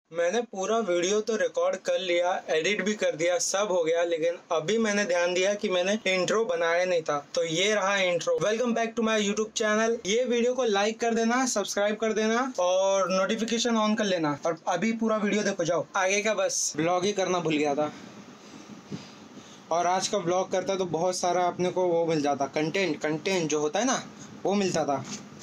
मैंने पूरा वीडियो तो रिकॉर्ड कर लिया, एडिट भी कर दिया, सब हो गया, लेकिन अभी मैंने ध्यान दिया कि मैंने इंट्रो बनाया नहीं था। तो ये रहा intro. Welcome back to my YouTube channel. ये वीडियो को लाइक कर देना, सब्सक्राइब कर देना और नोटिफिकेशन ऑन कर लेना। और अभी पूरा वीडियो देखो, जाओ आगे का। बस ब्लॉग ही करना भूल गया था, और आज का ब्लॉग करता तो बहुत सारा अपने को वो मिल जाता, कंटेंट जो होता है ना, वो मिलता था।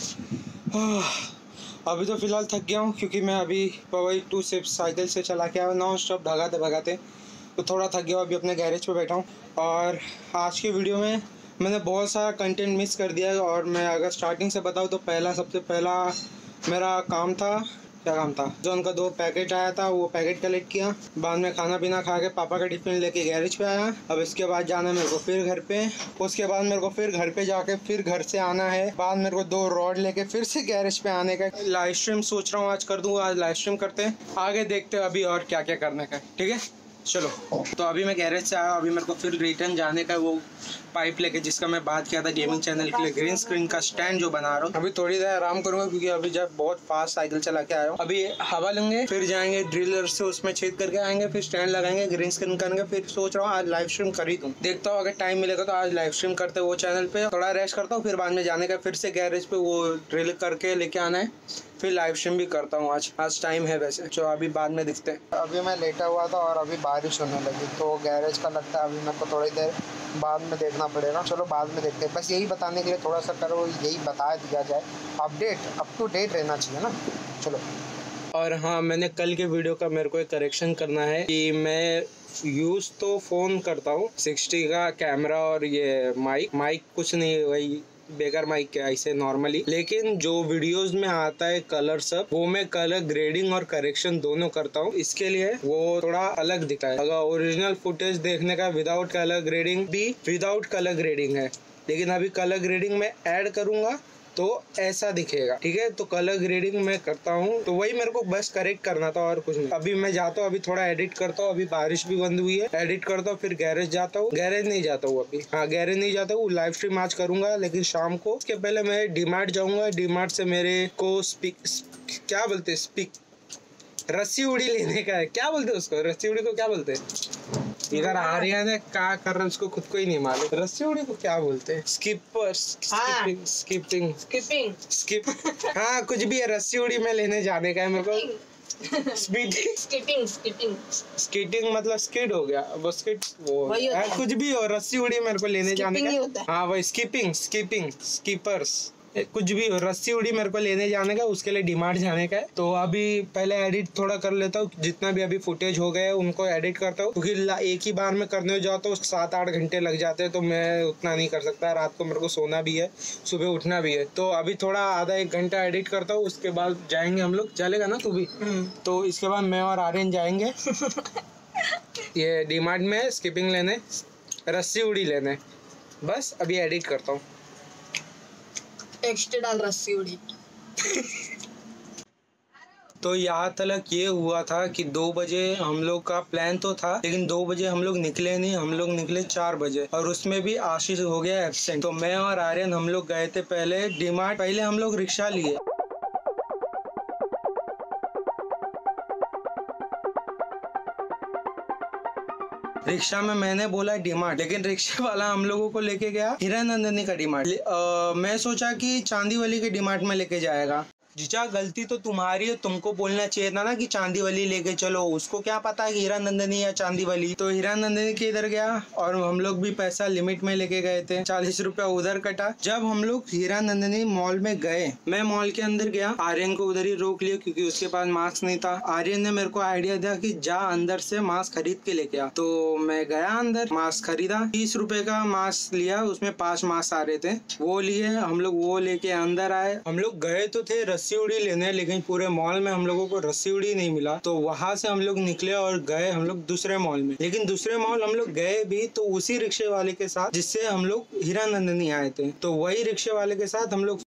अभी तो फिलहाल थक गया हूँ, क्योंकि मैं अभी पवई टू सिर्फ साइकिल से चला के आया नॉन स्टॉप भगाते, तो थोड़ा थक गया। अभी अपने गैरेज पे बैठा हूँ, और आज की वीडियो में मैंने बहुत सारा कंटेंट मिस कर दिया है। और मैं अगर स्टार्टिंग से बताऊँ तो सबसे पहला मेरा काम था, क्या काम था, जो उनका 2 पैकेट आया था, वो पैकेट कलेक्ट किया। बाद में खाना पीना खा के पापा का टिफिन लेके गैरेज पे आया। अब इसके बाद जाना मेरे को फिर घर पे, उसके बाद मेरे को फिर घर पे जाके फिर घर से आना है। बाद मेरे को 2 रॉड लेके फिर से गैरेज पे आने का। लाइव स्ट्रीम सोच रहा हूँ आज कर दूँ, आज लाइव स्ट्रीम करते हैं, आगे देखते हैं अभी और क्या क्या करने का। ठीक है, चलो। तो अभी मैं गैरेज से आया, अभी मेरे को फिर रिटर्न जाने का, वो पाइप लेके जिसका मैं बात किया था गेमिंग चैनल के लिए, ग्रीन स्क्रीन का स्टैंड जो बना रहा हूँ। अभी थोड़ी देर आराम करूंगा, क्योंकि अभी जब बहुत फास्ट साइकिल चला के आया हूँ। अभी हवा लेंगे, फिर जाएंगे ड्रिलर से उसमें छेद करके आएंगे, फिर स्टैंड लगाएंगे, ग्रीन स्क्रीन करेंगे। फिर सोच रहा हूँ आज लाइव स्ट्रीम कर ही दूँ, देखता हूँ अगर टाइम मिलेगा तो आज लाइव स्ट्रीम करते वो चैनल पे, थोड़ा रेस्ट करता हूँ। फिर बाद में जाने का, फिर से गैरेज पे वो ड्रिल करके लेके आना है, फिर लाइव स्ट्रीम भी करता हूँ। आज टाइम है वैसे, जो अभी बाद में दिखते हैं। अभी मैं लेटा हुआ था और अभी बारिश होने लगी, तो गैरेज का लगता है अभी मेरे को थोड़ी देर बाद में देखना पड़ेगा। चलो बाद में देखते हैं। बस यही बताने के लिए थोड़ा सा करो, यही बता दिया जाए, अपडेट अप टू डेट रहना चाहिए ना। चलो। और हाँ, मैंने कल के वीडियो का मेरे को एक करेक्शन करना है कि मैं यूज़ तो फ़ोन करता हूँ 60 का कैमरा और ये माइक कुछ नहीं, वही बेकार माइक के ऐसे नॉर्मली, लेकिन जो वीडियोस में आता है कलर सब, वो मैं कलर ग्रेडिंग और करेक्शन दोनों करता हूँ। इसके लिए वो थोड़ा अलग दिखता है। अगर ओरिजिनल फुटेज देखने का विदाउट कलर ग्रेडिंग भी विदाउट कलर ग्रेडिंग है, लेकिन अभी कलर ग्रेडिंग में ऐड करूंगा तो ऐसा दिखेगा। ठीक है, तो कलर ग्रेडिंग मैं करता हूँ, तो वही मेरे को बस करेक्ट करना था और कुछ नहीं। अभी मैं जाता हूँ, अभी थोड़ा एडिट करता हूँ, अभी बारिश भी बंद हुई है, एडिट करता हूँ, फिर गैरेज जाता हूँ। गैरेज नहीं जाता हूँ अभी, हाँ गैरेज नहीं जाता हूँ, लाइव स्ट्रीम आज करूंगा लेकिन शाम को। उसके पहले मैं डीमार्ट जाऊंगा, डीमार्ट से मेरे को क्या बोलते हैं, रस्सी उड़ी लेने का है। क्या बोलते हैं उसको, रस्सी उड़ी को क्या बोलते हैं? इधर आर्यन है, क्या कर रहा है उसको खुद को ही नहीं मालूम। रस्सी उड़ी को क्या बोलते हैं? स्किप हाँ कुछ भी है, रस्सी उड़ी में लेने जाने का है मेरे को। स्कीटिंग मतलब स्किड हो गया, वो स्किड वो कुछ भी हो, रस्सी उड़ी मेरे को लेने जाने का। हाँ वही स्कीपर्स कुछ भी हो, रस्सी उड़ी मेरे को लेने जाने का, उसके लिए डीमार्ट जाने का है। तो अभी पहले एडिट थोड़ा कर लेता हूँ, जितना भी अभी फुटेज हो गए उनको एडिट करता हूँ, क्योंकि एक ही बार में करने जाता हूँ 7-8 घंटे लग जाते हैं, तो मैं उतना नहीं कर सकता। रात को मेरे को सोना भी है, सुबह उठना भी है, तो अभी थोड़ा आधा 1 घंटा एडिट करता हूँ। उसके बाद जाएंगे हम लोग, चलेगा ना तू भी? तो इसके बाद मैं और आर्यन जाएंगे ये डीमार्ट में स्किपिंग लेने, रस्सी उड़ी लेने। बस अभी एडिट करता हूँ, टेक्स्ट डाल रस्सी उड़ी। तो यहाँ तक ये हुआ था कि 2 बजे हम लोग का प्लान तो था, लेकिन 2 बजे हम लोग निकले नहीं, हम लोग निकले 4 बजे, और उसमें भी आशीष हो गया एब्सेंट। तो मैं और आर्यन हम लोग गए थे पहले डीमार्ट। पहले हम लोग रिक्शा लिए, रिक्शा में मैंने बोला डीमार्ट, लेकिन रिक्शा वाला हम लोगों को लेके गया हीरानंदिनी का डीमार्ट। मैं सोचा कि चांदीवली के डीमार्ट में लेके जाएगा। जीजा गलती तो तुम्हारी है, तुमको बोलना चाहिए था ना कि चांदीवली लेके चलो। उसको क्या पता है कि हीरानंदिनी या चांदीवली। तो हीरानंदिनी के इधर गया, और हम लोग भी पैसा लिमिट में लेके गए थे, 40 रुपया उधर कटा। जब हम लोग हीरानंदिनी मॉल में गए, मैं मॉल के अंदर गया, आर्यन को उधर ही रोक लिया क्योंकि उसके पास मास्क नहीं था। आर्यन ने मेरे को आइडिया दिया कि जा अंदर से मास्क खरीद के लेके आ। तो मैं गया अंदर, मास्क खरीदा, 30 रुपए का मास्क लिया, उसमें 5 मास्क आ रहे थे, वो लिए हम लोग। वो लेके अंदर आए, हम लोग गए तो थे रस्सी उड़ी लेने, लेकिन पूरे मॉल में हम लोगों को रस्सी उड़ी नहीं मिला। तो वहां से हम लोग निकले और गए हम लोग दूसरे मॉल में। लेकिन दूसरे मॉल हम लोग गए भी तो उसी रिक्शे वाले के साथ जिससे हम लोग हीरानंदिनी आए थे, तो वही रिक्शे वाले के साथ हम लोग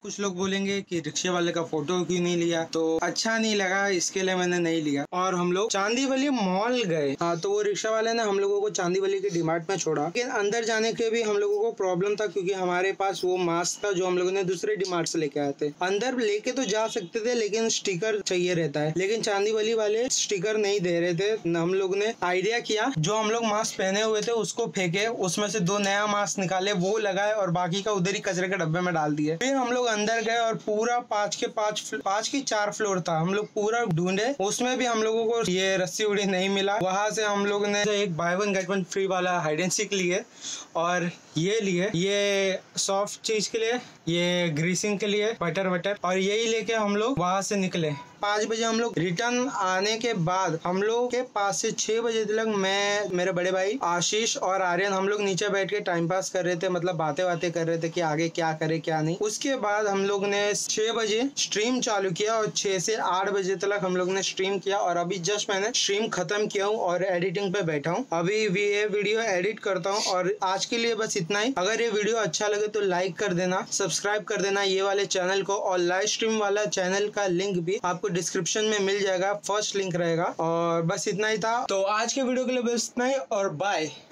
कुछ लोग बोलेंगे कि रिक्शे वाले का फोटो क्यों नहीं लिया, तो अच्छा नहीं लगा, इसके लिए मैंने नहीं लिया। और हम लोग चांदीवली मॉल गए। तो वो रिक्शा वाले ने हम लोगों को चांदीवली के डीमार्ट में छोड़ा, लेकिन अंदर जाने के भी हम लोगों को प्रॉब्लम था क्योंकि हमारे पास वो मास्क था जो हम लोगों ने दूसरे डीमार्ट से लेके आए थे। अंदर लेके तो जा सकते थे लेकिन स्टिकर चाहिए रहता है, लेकिन चांदीवली वाले स्टिकर नहीं दे रहे थे। हम लोग ने आइडिया किया, जो हम लोग मास्क पहने हुए थे उसको फेंके, उसमें से 2 नया मास्क निकाले, वो लगाए और बाकी का उधर ही कचरे के डब्बे में डाल दिए। फिर हम लोग अंदर गए और पूरा 5 के 4 फ्लोर था, हम लोग पूरा ढूंढे, उसमें भी हम लोगों को ये रस्सी उड़ी नहीं मिला। वहां से हम लोग ने एक बाय 1 गेट 1 फ्री वाला हाइड एंड सीक लिए और ये लिए, ये सॉफ्ट चीज के लिए, ये ग्रीसिंग के लिए, बटर, और यही लेके हम लोग वहां से निकले। 5 बजे हम लोग रिटर्न आने के बाद हम लोग के पास से 6 बजे तक मैं, मेरे बड़े भाई आशीष और आर्यन, हम लोग नीचे बैठ के टाइम पास कर रहे थे, मतलब बातें कर रहे थे कि आगे क्या करे क्या नहीं। उसके बाद हम लोग ने 6 बजे स्ट्रीम चालू किया और 6 से 8 बजे तक हम लोग ने स्ट्रीम किया और अभी जस्ट मैंने स्ट्रीम खत्म किया हूँ और एडिटिंग पे बैठा हूँ। अभी ये वीडियो एडिट करता हूँ और आज के लिए बस इतना ही। अगर ये वीडियो अच्छा लगे तो लाइक कर देना, सब्सक्राइब कर देना ये वाले चैनल को, और लाइव स्ट्रीम वाला चैनल का लिंक भी आपको डिस्क्रिप्शन में मिल जाएगा, फर्स्ट लिंक रहेगा। और बस इतना ही था, तो आज के वीडियो के लिए बस इतना ही और बाय।